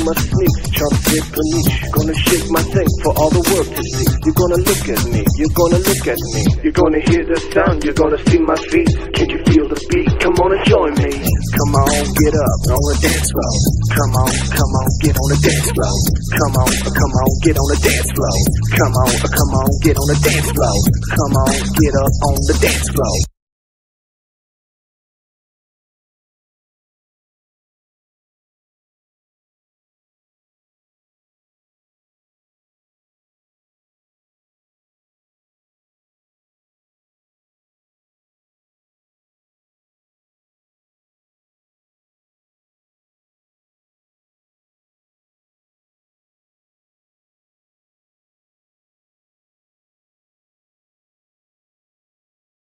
my sneaks, chomp dip and each. Gonna shake my thing for all the world to see. You're gonna look at me, you're gonna look at me. You're gonna hear the sound, you're gonna see my feet. Can't you feel the beat? Come on and join me. Come on, get up on the dance floor. Come on, get on the dance floor. Come on, get on the dance floor. Come on, get on the dance floor. Come on, get up on the dance floor.